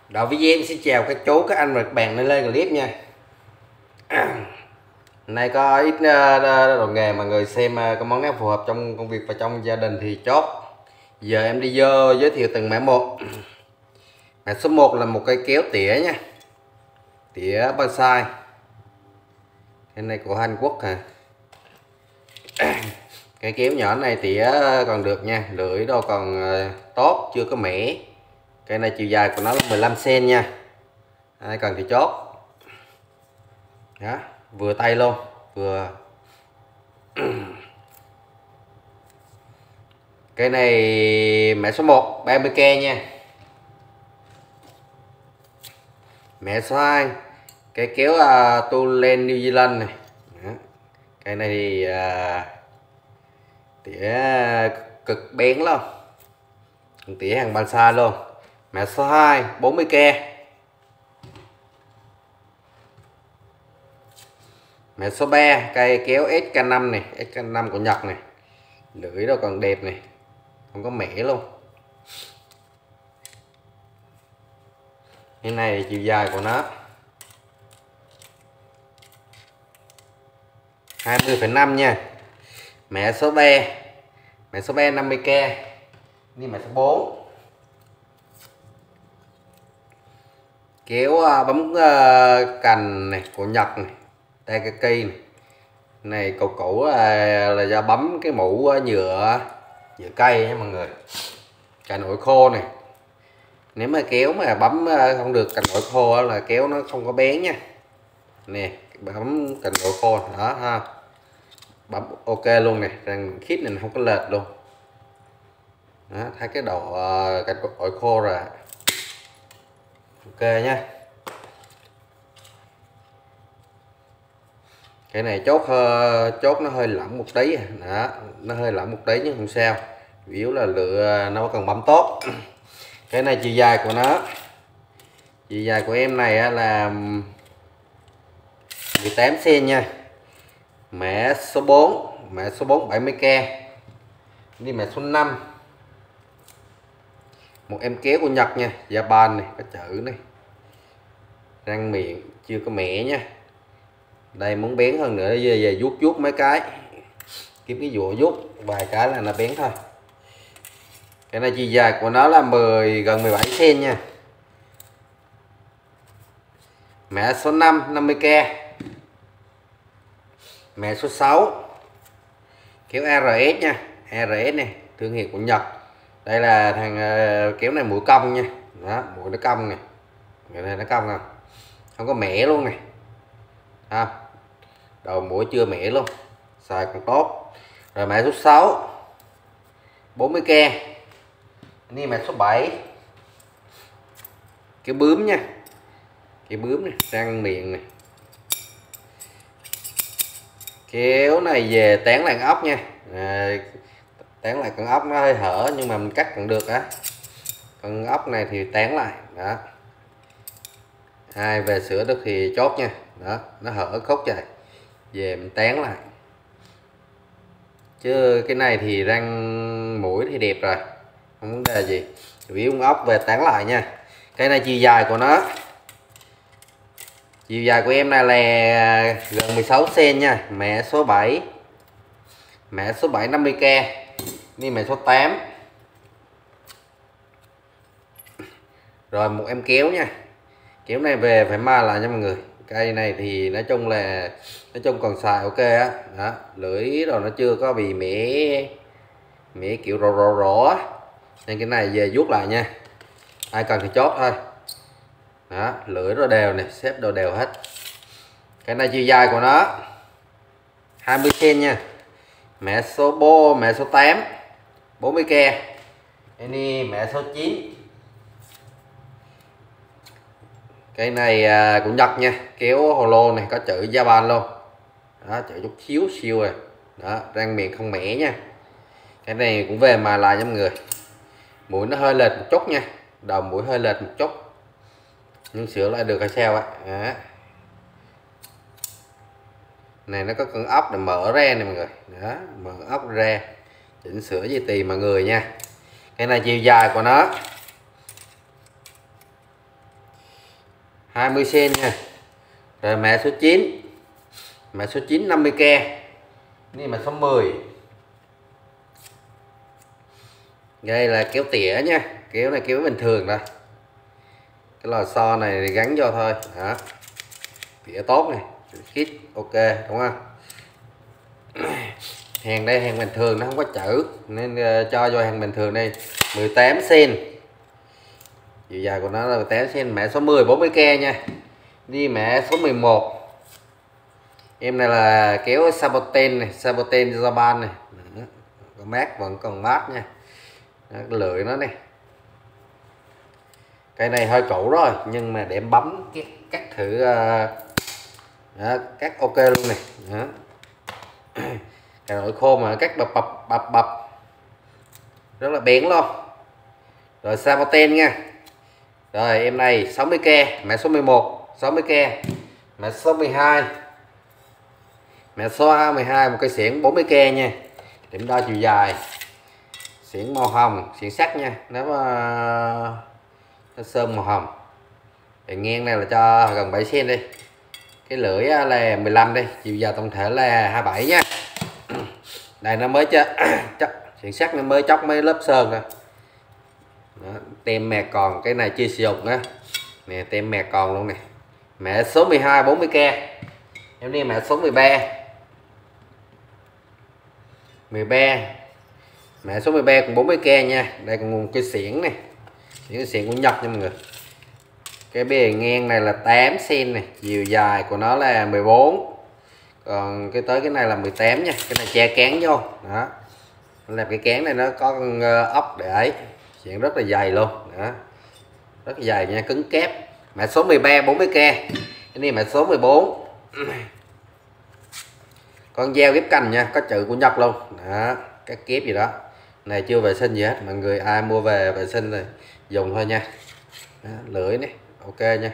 Đối với em xin chào các chú, các anh và các bạn lên clip nha. Nay có ít đồ nghề mà người xem có món nào phù hợp trong công việc và trong gia đình thì chốt. Giờ em đi vô giới thiệu từng mã một. Mã số 1 là một cây kéo tỉa nha, tỉa bonsai. Cái này của Hàn Quốc hả? Cái kéo nhỏ này tỉa còn được nha, lưỡi đâu còn tốt, chưa có mẻ. Cây này chiều dài của nó là 15 cm nha. Ai cần thì chốt. Đó, vừa tay luôn, vừa. Cái này mã số 1 30k nha. Mã số 2 cái kéo Tulen New Zealand này. Đó. Cái này thì tỉa cực bén luôn, tỉa hàng bonsai luôn. Mã số 2 40k. Mã số 3 cây kéo SK5 này, SK5 của Nhật này, lưỡi đâu còn đẹp này, không có mẻ luôn. Cái này chiều dài của nó 20,5 nha. Mã số 3 50k. Đi mã số 4 kéo bấm cành này của Nhật này, Takaki này. Này cầu cũ là do bấm cái mũ nhựa cây nha mọi người. Cành ổi khô này, nếu mà kéo mà bấm không được cành ổi khô là kéo nó không có bén nha. Nè, bấm cành ổi khô đó ha, bấm ok luôn nè, rằng khít này không có lệch luôn đó, thấy cái độ cành ổi khô rồi. Ok nha. Cái này chốt nó hơi lỏng một tí đó, nó hơi lỏng một tí nhưng không sao, chủ yếu là lựa nó còn bấm tốt. Cái này chiều dài của nó, chiều dài của em này là 18 cm nha. Mã số 4 70k. Đi mã số 5 một em kéo của Nhật nha, Japan này, có chữ này, răng miệng chưa có mẻ nha. Đây muốn bén hơn nữa về vuốt mấy cái, kiếm cái dũa vuốt vài cái là nó bén thôi. Cái này chiều dài của nó là gần 17 cm nha. Mã số 5 50k. Mã số 6 kéo ARS nha, ARS này, thương hiệu của Nhật. Đây là thằng kéo này mũi cong nha, đó, mũi nó cong này, người này nó cong không, không có mẻ luôn này, đầu mũi chưa mẻ luôn, xài còn tốt. Rồi mã số 6 40k. Đi mã số 7 cái bướm nha, cái bướm này, răng miệng này. Kéo này về tán lại ốc nha, tán lại con ốc nó hơi hở nhưng mà mình cắt còn được á. Con ốc này thì tán lại đó, ai về sửa được thì chốt nha. Đó, nó hở khúc vậy, về mình tán lại, chứ cái này thì răng mũi thì đẹp rồi, không vấn đề gì, chủ yếu con ốc về tán lại nha. Cái này chiều dài của nó, chiều dài của em này là gần 16 cm nha. Mã số 7 50k. Đi mã số 8. Rồi một em kéo nha, kéo này về phải ma lại nha mọi người. Cây này thì nói chung còn xài ok á. Đó, lưỡi rồi nó chưa có bị mẻ kiểu rổ á, nên cái này về vuốt lại nha, ai cần thì chốt thôi. Đó, lưỡi rồi đều này, xếp đồ đều hết. Cái này chiều dài của nó 20 cm nha. Mã số 8 40k. Đây mã số 9. Cái này của Nhật nha, kéo hồ lô này, có chữ Japan luôn đó, chữ chút xíu siêu rồi đó, răng miệng không mẻ nha. Cái này cũng về mà lại nha mọi người, mũi nó hơi lệch một chút nha, đầu mũi hơi lệch một chút nhưng sửa lại được hay sao á. Này nó có con ốc để mở ra này mọi người, đó, mở ốc ra, chỉnh sửa gì tùy mọi người nha. Cái này chiều dài của nó 20 cm nha. Rồi mẹ số 9, mẹ số 9 50k.นี่mẹ số 10. Đây là kéo tỉa nha, kéo này kéo bình thường thôi, cái lò xo này gắn vô thôi đó. Tỉa tốt này, khít ok đúng không? Hàng đây hàng bình thường nó không có chữ nên cho vô hàng bình thường đây. 18 cm, chiều dài của nó là 18 cm. Mẹ số 10 40k nha. Đi mẹ số 11, em này là kéo Saboten này, Saboten Japan này. Đó. Mát vẫn còn mát nha. Đó, cái lưỡi nó này, cây này hơi cũ rồi nhưng mà để em bấm cắt thử đó, cắt ok luôn này. Đó. Cái nội khô mà cắt bập rất là bén luôn. Rồi Saboten nha. Rồi em này 60k, mẹ số 11 60k, mẹ số 12, mẹ số 12 một cây xiển 40k nha. Điểm đo chiều dài, xiển màu hồng, xiển sắt nha, nó sơn màu hồng. Bề ngang này là cho gần 7 cm đi. Cái lưỡi là 15 đi, chiều dài tổng thể là 27 nha. Đây nó mới xiển sắt nó mới chóc mấy lớp sơn rồi. Đó, tem mẹ còn, cái này chưa sử dụng nữa nè, tem mẹ còn luôn nè. Mẹ số 12 40k. Em đi mẹ số 13, 13, mẹ số 13 cũng 40k nha. Đây còn một cái xiển này, cái xiển của Nhật nha mọi người. Cái bề ngang này là 8 cm này, chiều dài của nó là 14, còn cái tới cái này là 18 nha. Cái này che kén vô đó, làm cái kén này nó có con ốc để ấy, xiển rất là dày luôn đó, rất là dày nha, cứng kép. Mã số 13 40k. Cái này mã số 14, con dao ghép cành nha, có chữ của Nhật luôn đó, các kép gì đó này chưa vệ sinh gì hết, mọi người ai mua về vệ sinh rồi dùng thôi nha. Đó, lưỡi này ok nha,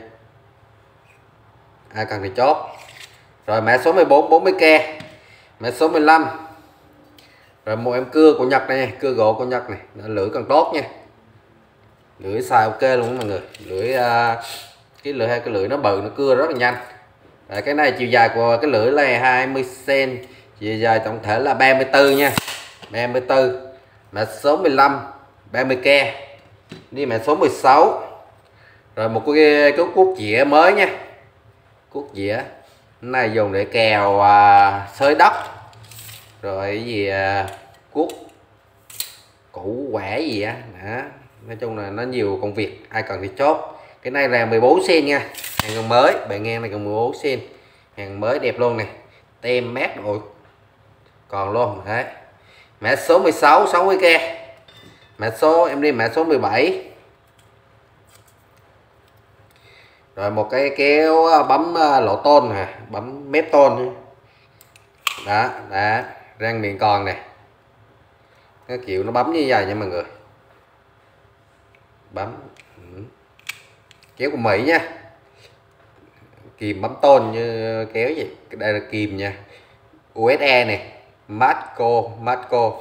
ai cần thì chốt. Rồi mã số 14 40k. Mã số 15, rồi một em cưa của Nhật này, cưa gỗ của Nhật này, lưỡi còn tốt nha, lưỡi xài ok luôn mọi người. Lưỡi cái lưỡi, hai cái lưỡi nó bự, nó cưa rất là nhanh. Rồi, cái này chiều dài của cái lưỡi là 20 cm, chiều dài tổng thể là 34 nha, 34. Mã số 15 30k. Đi mã số 16, rồi một cái cuốc dĩa mới nha, cuốc dĩa này dùng để kèo xới đất, rồi cái gì cuốc củ quả gì á đó. Nói chung là nó nhiều công việc, ai cần thì chốt. Cái này là 14 cm nha, hàng còn mới, bề ngang này còn 14 cm, hàng mới đẹp luôn này, tem mát rồi còn luôn đấy. Mã số 16 60k. Mã số em đi mã số 17, rồi một cái kéo bấm lỗ tôn nè, bấm mép tôn đó, đã rang miệng còn này, cái kiểu nó bấm như vậy nha mọi người, bấm kéo của Mỹ nha, kìm bấm tôn như kéo gì. Đây là kìm nha, USA này, Matco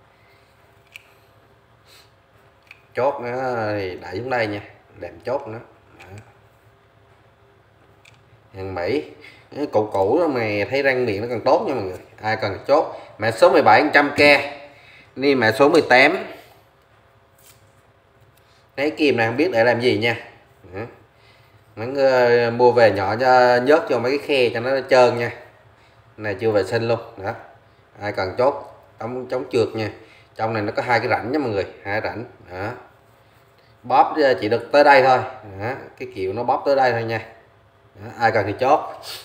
chốt nó thì đẩy xuống đây nha, làm chốt nữa. Hàng Mỹ cũ đó mà thấy răng miệng nó còn tốt nha mọi người, ai cần chốt. Mã số 17 100k. Đi mã số 18, cái kìm này không biết để làm gì nha. Mấy người mua về nhỏ cho nhớt cho mấy cái khe cho nó trơn nha, này chưa vệ sinh luôn đó, ai cần chốt. Chống trượt nha, trong này nó có hai cái rãnh nha mọi người, hai rãnh đó. Bóp chỉ được tới đây thôi đó, cái kiểu nó bóp tới đây thôi nha đó, ai cần thì chốt.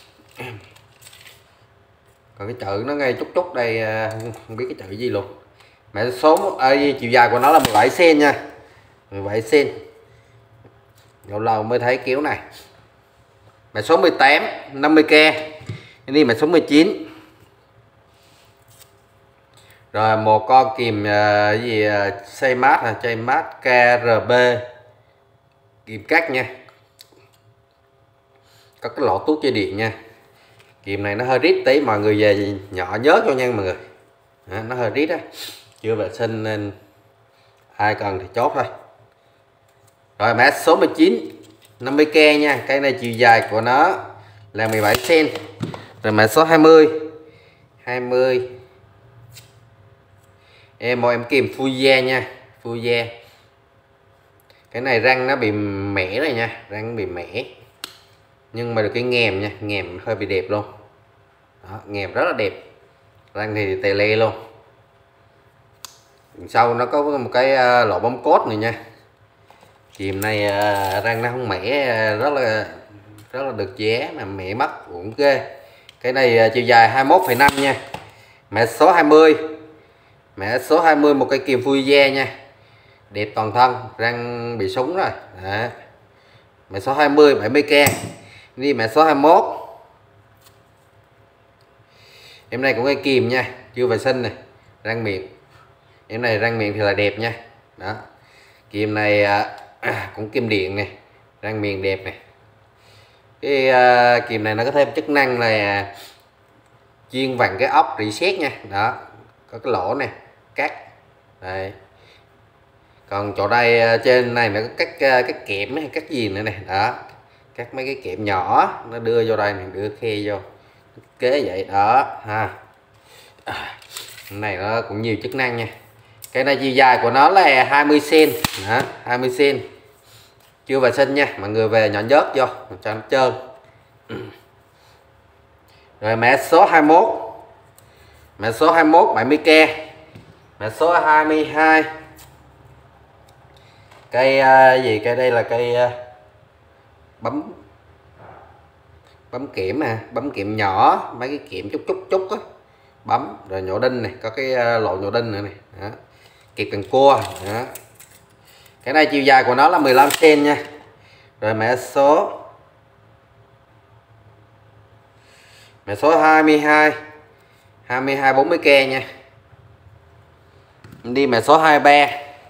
Còn cái chữ nó ngay chút đây, không biết cái chữ gì luôn. Mã số chiều dài của nó là 17 cm nha, 17 cm, lâu lâu mới thấy kéo này. Mã số 18 50k. Đi mã số 19, rồi một con kìm gì xây mát là xây mát KRB, kìm cắt nha, có cái lỗ tuốt dây điện nha. Kìm này nó hơi rít tí, mọi người về nhỏ nhớ cho nha mọi người đó, nó hơi rít á, chưa vệ sinh nên ai cần thì chốt thôi. Rồi mã số 19 50k nha. Cây này chiều dài của nó là 17 cm. Rồi mã số 20 em em kìm Fuji nha, Fuji. Cái này răng nó bị mẻ rồi nha, răng bị mẻ, nhưng mà được cái ngèm nha, ngèm hơi bị đẹp luôn đó, ngèm rất là đẹp, răng thì tè le luôn. Sau nó có một cái lỗ bấm cốt này nha. Chìm này răng nó không mẻ, rất là được giá mà mẻ mắt cũng ghê. Cái này chiều dài 21,5 nha. Mã số 20, mã số 20 một cây kìm Fuji nha, đẹp toàn thân, răng bị súng rồi đó. Mã số 20 70k. Đi mã số 21, em này cũng cây kìm nha, chưa vệ sinh này, răng miệng em này răng miệng thì là đẹp nha đó. Kìm này cũng kim điện này, răng miệng đẹp này. Cái kìm này nó có thêm chức năng là chuyên vặn cái ốc reset nha đó, có cái lỗ này cắt đây. Còn chỗ đây trên này nó có các kẽm hay các gì nữa này đó, các mấy cái kẽm nhỏ nó đưa vô đây này, đưa khe vô kế vậy đó ha. Này nó cũng nhiều chức năng nha. Cái này chiều dài của nó là 20 cm đó, 20 cm, chưa vệ sinh nha, mọi người về nhỏ nhớt vô cho nó trơn. Rồi mã số 21, mã số 21 70k. Mã số 22 cây gì, cây đây là cây bấm kiểm nè, bấm kiểm nhỏ, mấy cái kiểm chút á, bấm rồi nhổ đinh này, có cái lỗ nhổ đinh nữa này đó, kẹp cần cua đó. Cái này chiều dài của nó là 15 cm nha. Rồi mã số 22 40k nha. Đi mã số 23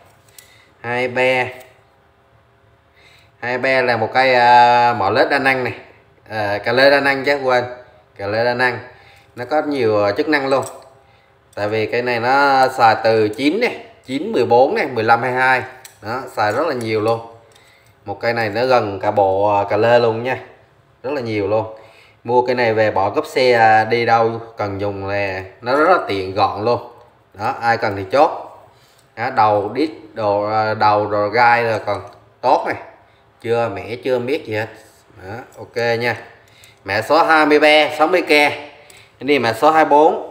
là một cây mỏ lết đa năng này, cà lê đa năng chứ quên, cà lê đa năng nó có nhiều chức năng luôn. Tại vì cái này nó xài từ 9 này, 9 14 này, 15 22 đó, xài rất là nhiều luôn. Một cây này nó gần cả bộ cà lê luôn nha, rất là nhiều luôn. Mua cái này về bỏ cốp xe đi đâu cần dùng là nó rất là tiện gọn luôn đó, ai cần thì chốt đó. Đầu đít đồ, đầu rồi gai rồi còn tốt này, chưa mẻ chưa miết gì hết đó, ok nha. Mã số 23 60k. Đi mã số 24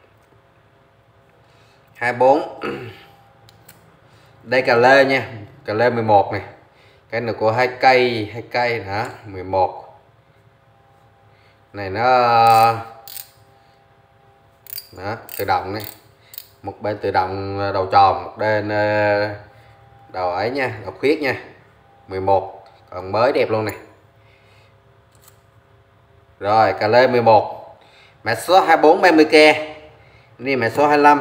đây cà lê nha, cà lê 11 này, cái này của hai cây hả, 11 này nó đó, tự động này, một bên tự động đầu tròn, một bên đầu ấy nha, đầu khuyết nha, 11 còn mới đẹp luôn này. Rồi cà lê 11, mã số 24 30k. Đi mã số 25,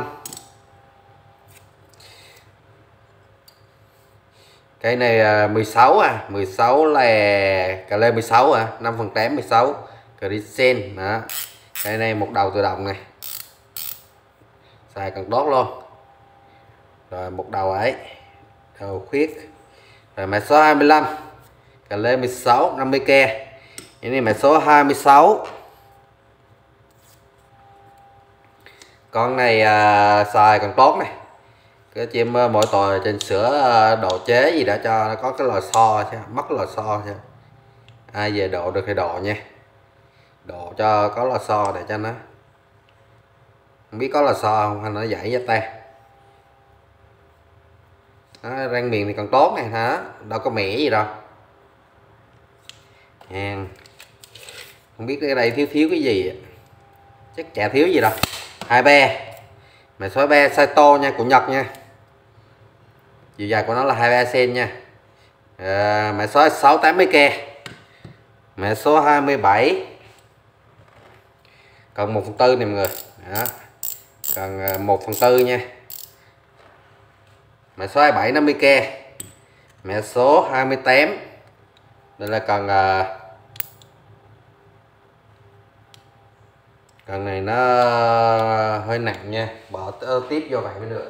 cái này 16 16 là cà lê 16 5/8 16 Crisen đó. Cái này một đầu tự động này, xài cần tốt luôn. Rồi một đầu ấy, đầu khuyết. Rồi mã số 25 cà lê 16 50k. Cái này mã số 26, con này xài còn tốt này, cái chim mỗi tội trên sữa độ chế gì đã cho nó có cái lò xo chứ, mất lò xo chứ, ai về độ được thì độ nha, độ cho có lò xo để cho nó, không biết có lò xo không hay nó dãy ra ta đó. Răng miệng thì còn tốt này hả, đâu có mẻ gì đâu nha. Không biết cái đây thiếu cái gì, chắc chả thiếu gì đâu. 23 mã số 3 Saito nha, của Nhật nha, chiều dài của nó là 23 cm nha. Mã số 6 80k. Mã số 27 còn 1/4 này mọi người đó, còn 1/4 nha. Mã số 27 50k. Mã số 28 đây là cần này nó hơi nặng nha, bỏ tiếp vô vậy mới được.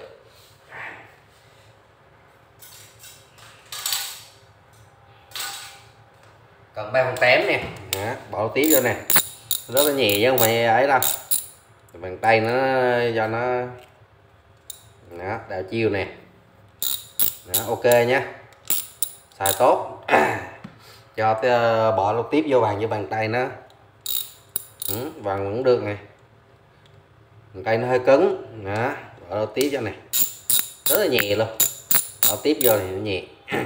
Còn 3/8 nè. Đó, bỏ tiếp vô nè, rất là nhẹ chứ không phải ấy đâu, bàn tay nó cho nó đó, đảo chiều nè. Đó, ok nhé, xài tốt. Cho bỏ lô tiếp vô bàn, với bàn tay nó vàng vẫn được nè, bàn tay nó hơi cứng. Đó, bỏ lô tiếp cho này, rất là nhẹ luôn, bỏ tiếp vô thì nó nhẹ.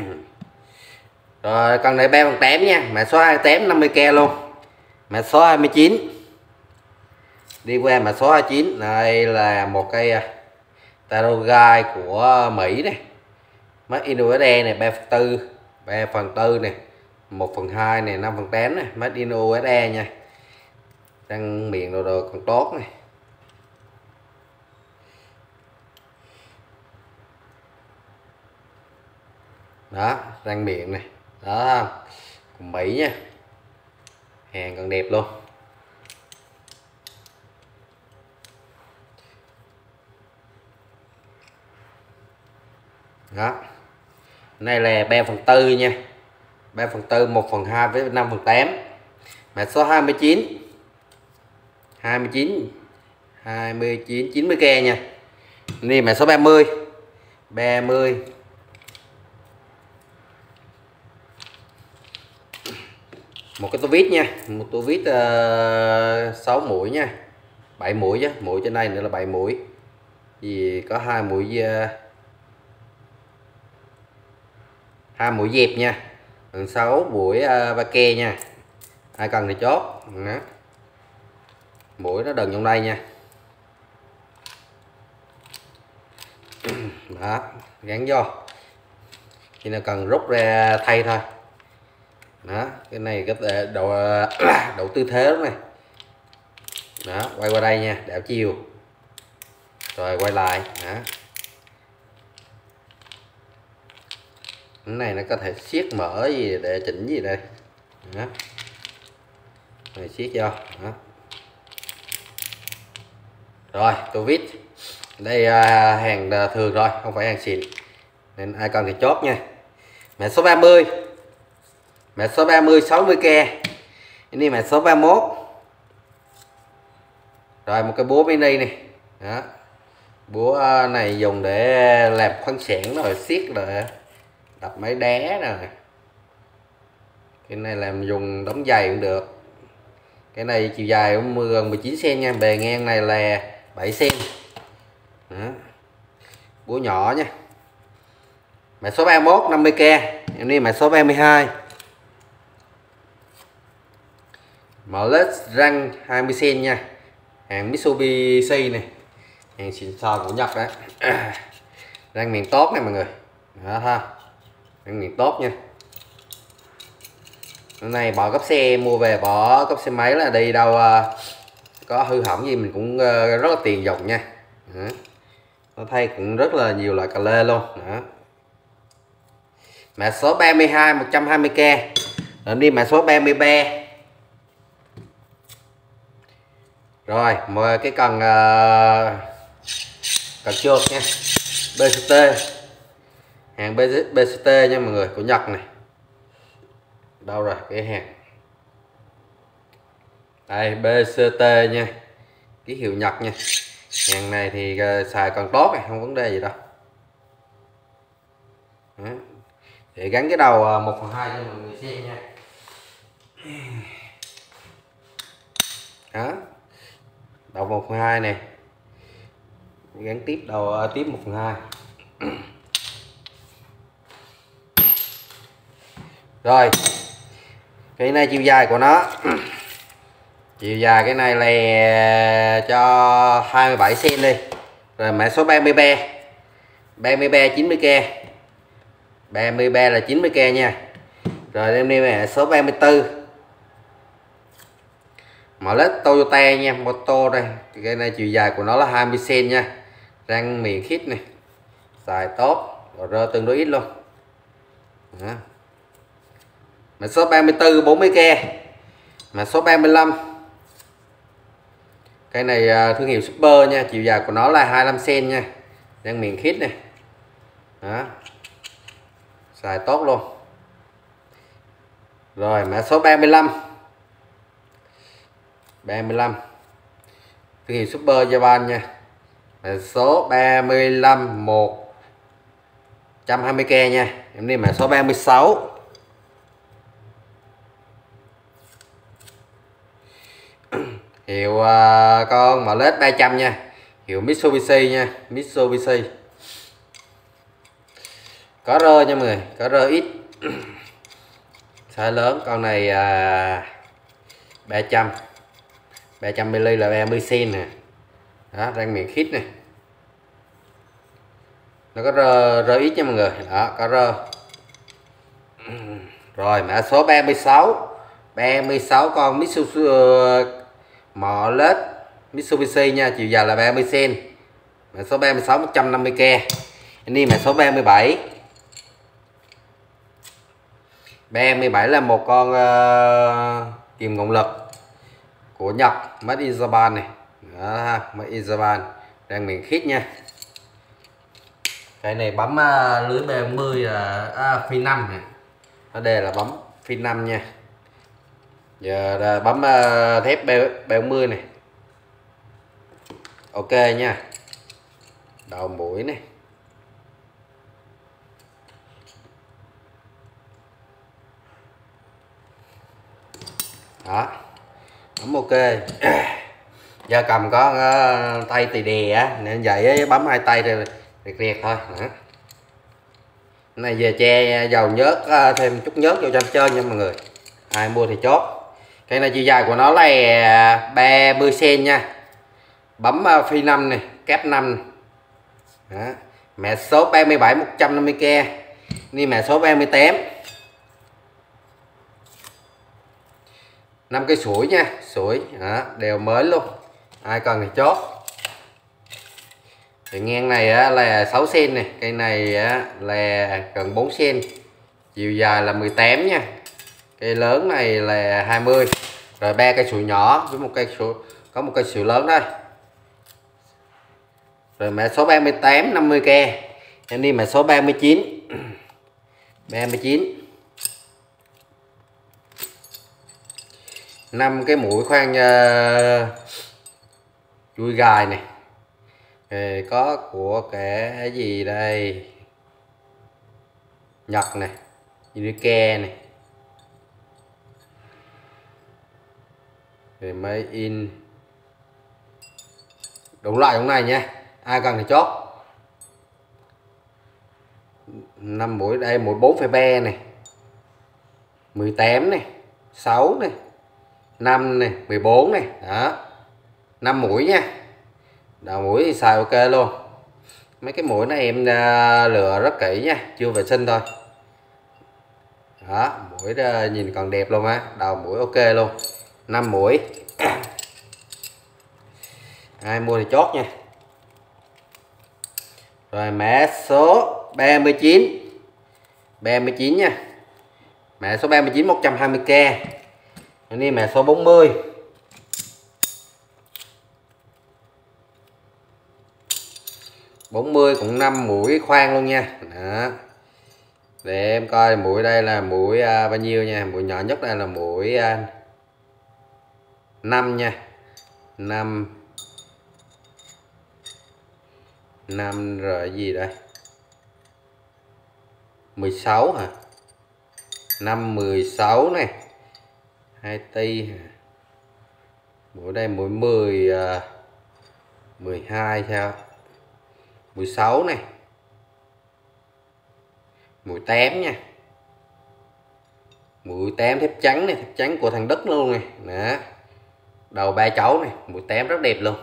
Rồi còn này 3/8 nha, mã số 28 50k luôn, mã số 29. Đi qua mã số 29, đây là một cây tarot guide của Mỹ này, Made in USA này, 3/4 này, 1/2 này, 5/8 này, Made in USA nha. Răng miệng đồ còn tốt này. Đó, răng miệng này, đó, của Mỹ nha, hàng còn đẹp luôn. Đó, này là 3/4 nha, 3/4, 1/2 với 5/8, mã số 29 90k nha. Đi mã số 30 một cái tô vít nha, một tô vít 6 mũi nha, 7 mũi chứ, mũi trên đây nữa là 7 mũi, vì có 2 mũi dẹp nha, 6 mũi ba ke nha, ai cần thì chốt. Đó, mũi nó đần trong đây nha. Đó, gắn vô khi nào cần rút ra thay thôi. Đó, cái này có thể độ tư thế này. Đó, quay qua đây nha, đảo chiều rồi quay lại. Đó, cái này nó có thể siết mở gì để chỉnh gì đây. Đó, rồi siết vô. Đó, rồi tô vít đây hàng thường rồi, không phải hàng xịn, nên ai cần thì chốt nha. Mã số 30, mã số 30 60k. Ini mã số 31. Rồi một cái búa mini này. Đó, búa này dùng để làm khoáng sản rồi siết rồi đập máy đá rồi. Cái này làm dùng đóng giày cũng được. Cái này chiều dài cũng gần 19 cm nha, bề ngang này là 7 cm. Đó, búa nhỏ nha. Mã số 31 50k. Em đi mã số 32. Mở răng 20 cm nha, hàng Mitsubishi này, hàng xịn sò của Nhật đấy. Răng miệng tốt này mọi người. Đó ha, răng miệng tốt nha. Hôm nay bỏ cốp xe, mua về bỏ cốp xe máy là đi đâu có hư hỏng gì mình cũng rất là tiền dùng nha. Đó, nó thay cũng rất là nhiều loại cà lê luôn. Đó, mã số 32 120k. Rồi đi mã số 33. Rồi mời cái cần trượt nha, BCT, hàng BCT nha mọi người, của Nhật này. Đâu rồi cái hàng đây, BCT nha, ký hiệu Nhật nha. Hàng này thì xài còn tốt này, không vấn đề gì đâu. Đó, để gắn cái đầu 1/2 cho mọi người xem nha. Đó, đầu 1/2 này, gắn tiếp đầu tiếp 1/2. Rồi cái này chiều dài của nó, chiều dài cái này là cho 27 cm đi. Rồi mã số 33 90k, 33 là 90k nha. Rồi em đi mã số 34 mở led Toyota nha, moto đây. Cái này chiều dài của nó là 20 cm nha, răng miệng khít này, xài tốt, rồi rơ tương đối ít luôn. Đó, mã số 34 40k. Mã số 35, cái này thương hiệu Super nha, chiều dài của nó là 25 cm nha, răng miệng khít này. Đó, xài tốt luôn. Rồi mã số 35. 35 thương hiệu Super Japan nha. Mã số 35 120k nha. Em đi mã số 36. Hiệu con MLX 300 nha. Hiệu Mitsubishi nha, Mitsubishi. Có rơ nha mọi người, có rơ ít. Size lớn, con này 300 ml là 30 cm nè. Đó, rang miệng khít này. Nó có rơ ít nha mọi người. Đó, có rơ. Rồi mã số 36. 36 con Mitsubishi MLX Mitsubishi nha, chiều dài là 30 cm. Mã số 36 150k. Anh đi mã số 37. 37 là một con kìm cộng lực của Nhật, Made in Japan này. Đó, Made in Japan, đang miền khít nha. Cái này bấm lưới B40 là phi 5 này. Ở đây là bấm phi 5 nha. Giờ bấm thép B40 này. Ok nha. Đầu mũi này. Đó, bấm ok. Giờ cầm có tay tì đè á nên vậy bấm hai tay rồi riệt thôi. Đó. Này về che dầu nhớt, thêm chút nhớt vô cho trơn nha mọi người. Ai mua thì chốt. Cái này chiều dài của nó là 30 cm nha. Bấm phi 5 này, kép 5. Đó. Mã số 37 150k. Đi mã số 38. 5 cây sủi nha, sủi đó, đều mới luôn. Ai cần thì chốt. Thì ngang này á, là 6 cm này, cây này á, là gần 4 cm. Chiều dài là 18 nha. Cây lớn này là 20. Rồi 3 cây sủi nhỏ với một cây sủi, có một cây sủi lớn đây. Rồi mã số 38 50k. Em đi mã số 39. 39. 5 cái mũi khoan chui gài này. Có của cái gì đây, Nhật này, Unique này, rồi Made in, đủ loại trong này nha. Ai cần thì chốt. 5 mũi đây, mũi 4,3 này, 18 này, 6 này, 5 này, 14 này. Đó, 5 mũi nha. Đầu mũi thì xài ok luôn. Mấy cái mũi này em lựa rất kỹ nha, chưa vệ sinh thôi. Đó, mũi nhìn còn đẹp luôn á, đầu mũi ok luôn. 5 mũi. Ai mua thì chốt nha. Rồi mã số 39. 39 nha. Mã số 39 120k. Đi mã số 40. 40 cũng 5 mũi khoan luôn nha. Đó. Để em coi mũi đây là mũi bao nhiêu nha. Mũi nhỏ nhất đây là mũi 5 nha. 5 rồi gì đây, 16 hả, 5 16 này, 2 ti. Mũi đây mũi 10 12 sao, mũi 6 này, mũi 8 nha. Mũi 8 thép trắng này, thép trắng của thằng Đức luôn này. Đó. Đầu 3 chấu này, mũi 8 rất đẹp luôn.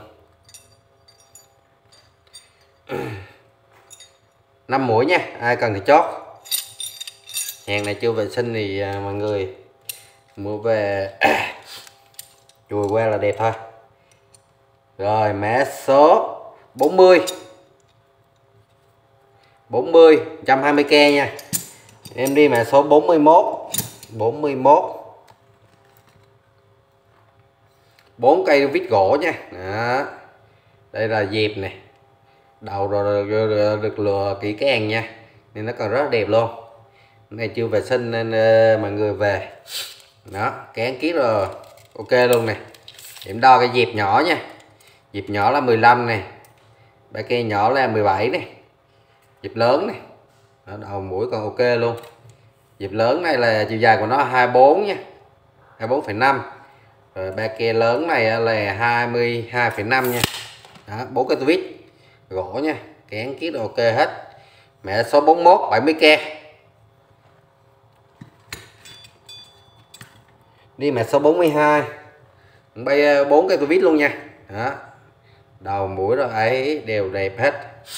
5 mũi nha, ai cần thì chốt. Hàng này chưa vệ sinh thì mọi người mua về chùi qua là đẹp thôi. Rồi mã số 40. 40 120k nha. Em đi mã số 41. 41. 4 cây vít gỗ nha. Đó. Đây là dẹp này. Đầu rồi được lừa kỹ càng nha, nên nó còn rất đẹp luôn. Này chưa vệ sinh nên mọi người về. Đó, kén kiết rồi. Ok luôn này. Điểm đo cái dịp nhỏ nha. Dịp nhỏ là 15 này. Ba cây nhỏ là 17 này. Dịp lớn này. Đó, đầu mũi còn ok luôn. Dịp lớn này là chiều dài của nó 24 nha. 24,5. Rồi ba cây lớn này là 22,5 nha. Đó, 4 cái vít gỗ nha, kén kiết ok hết. Mẹ số 41 70k. Đi mẹ số 42. Bay 4 cái vít luôn nha. Đó. Đầu mũi rồi ấy đều đẹp hết.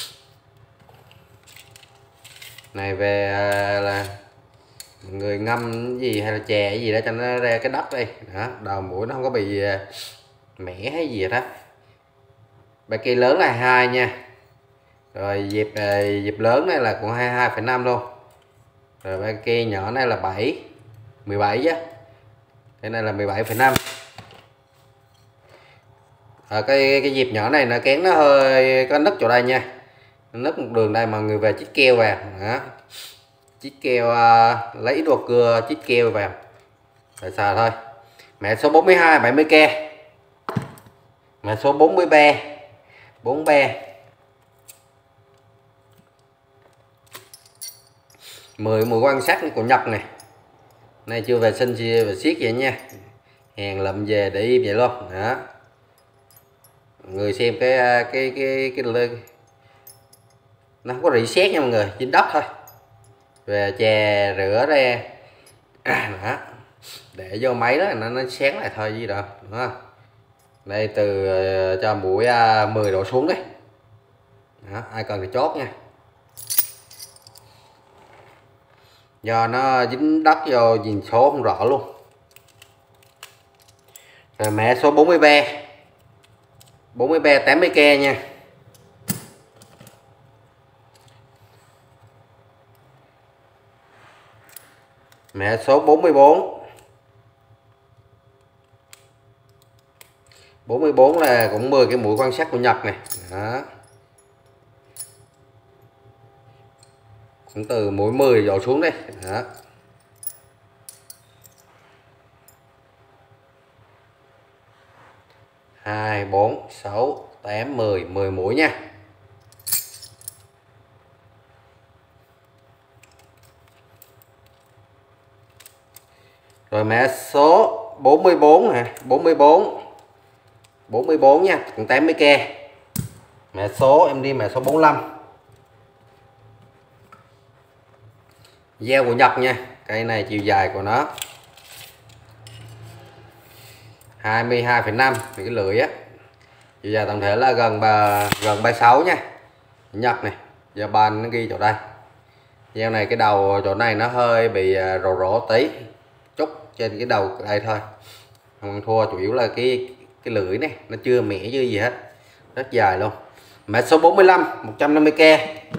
Này về là người ngâm gì hay là chè gì đó cho nó ra cái đất đây. Đó, đầu mũi nó không có bị mẻ hay gì đó. Ba cây lớn là 2 nha. Rồi dịp lớn này là cũng 22,5 luôn. Rồi ba cây nhỏ này là 17 chứ. Cái này là 17,5. Cái dịp nhỏ này nó kén nó hơi có nứt chỗ đây nha. Nứt một đường đây mà người về chích keo vào. Đó. Chích keo lấy ít đồ cưa chích keo vào. Rồi xài thôi. Mẹ số 42 70k. Mẹ số 43 10 mùi quan sát của Nhật này. Này chưa vệ sinh chưa về siết vậy nha. Hàng lậm về để im vậy luôn. Đó. Người xem cái nó không có rỉ sét nha mọi người, dính đất thôi. Về chè rửa ra. Đó. Để vô máy đó nó sáng lại thôi gì đâu. Đó. Đây từ cho mũi 10 độ xuống đấy. Đó, ai cần thì chốt nha. Do nó dính đất vô nhìn số không rõ luôn. Rồi mẹ số 43 80k nha. Mẹ số 44 là cũng 10 cái mũi quan sát của Nhật này. Đó. Cũng từ mũi 10 độ xuống đây. Đó. Hai, 4, 6, 8, 10 mũi nha. Rồi mẹ số 44 hả? 44 nha, cũng 80k. Mẹ số em đi mẹ số 45. Dao của Nhật nha. Cây này chiều dài của nó 22,5 cái lưỡi á. Chiều dài tổng thể là gần 36 nha. Nhật này, giờ bàn nó ghi chỗ đây. Dao này cái đầu chỗ này nó hơi bị rổ tí chút trên cái đầu đây thôi. Không thua, chủ yếu là cái lưỡi này nó chưa mẻ chưa gì hết. Rất dài luôn. Mã số 45 150k.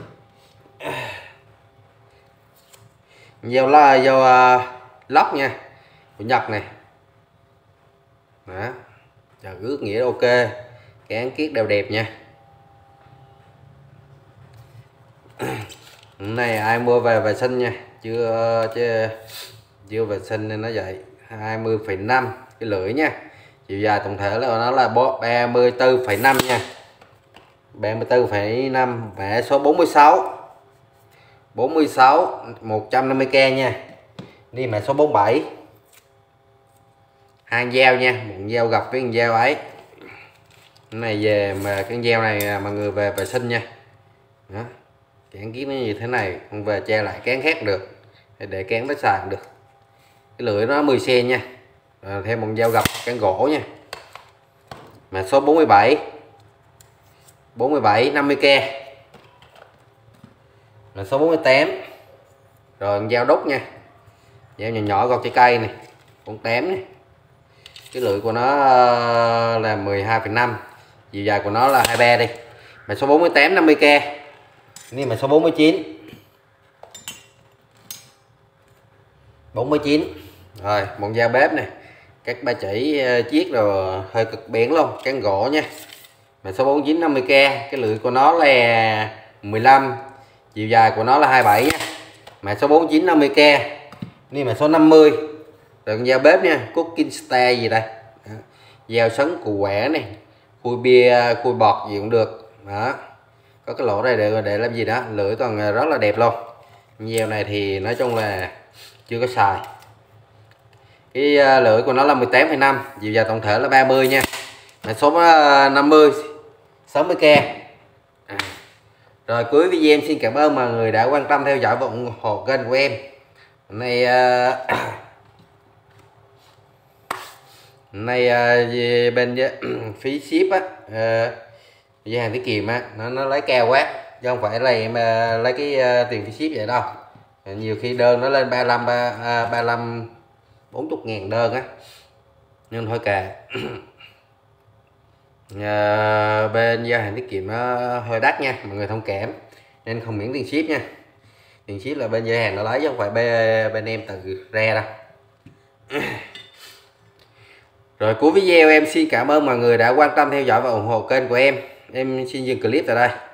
Dao là dao lóc nha, của Nhật này. Đó. Giờ ước nghĩa ok. Cán kiết đều đẹp nha. Này ai mua về vệ sinh nha, chưa vệ sinh nên nó vậy. 20,5 cái lưỡi nha. Chiều dài tổng thể là nó là 34,5 nha. 34,5. Mã số 46 150k nha. Đi mã số 47. Hai dao nha, một dao gặp với một dao ấy. Cái này về mà cái dao này mọi người về vệ sinh nha. Đó. Cán kiết nó như thế này, không về che lại cán khác được, để cán nó xài được. Cái lưỡi nó 10 cm nha. Thêm một dao gập cán gỗ nha. Mà số 47 50k. Mà số 48. Rồi dao đúc nha, dao nhỏ nhỏ gọt trái cây này, con tém này. Cái lưỡi của nó là 12,5, chiều dài của nó là 23 đi. Mà số 48 50k.นี่mà số 49. Rồi một dao bếp này, các ba chỉ chiếc rồi hơi cực bén luôn, cán gỗ nha. Mà số 49 50k. Cái lưỡi của nó là 15, chiều dài của nó là 27 nha. mã số 4950k,นี่mã số 50. Rồi con dao bếp nha, cooking star gì đây đó. Dao sấn củ quẻ này, khui bia khui bọt gì cũng được đó, có cái lỗ đây để làm gì đó, lưỡi còn rất là đẹp luôn. Dao này thì nói chung là chưa có xài. Cái lưỡi của nó là 18,5, chiều dài tổng thể là 30 nha. Mã số 50 60k. Rồi cuối video em xin cảm ơn mọi người đã quan tâm theo dõi và ủng hộ kênh của em. Hôm nay bên phí ship á, với hàng tiết kiệm á, nó lấy cao quá chứ không phải là em lấy cái tiền phí ship vậy đâu. Nhiều khi đơn nó lên 35 40 ngàn đơn á, nhưng thôi kệ. Bên giao hàng tiết kiệm nó hơi đắt nha, mọi người thông cảm, nên không miễn tiền ship nha. Tiền ship là bên giao hàng nó lấy chứ không phải bên em tự ra đâu. Rồi cuối video em xin cảm ơn mọi người đã quan tâm theo dõi và ủng hộ kênh của em. Em xin dừng clip tại đây.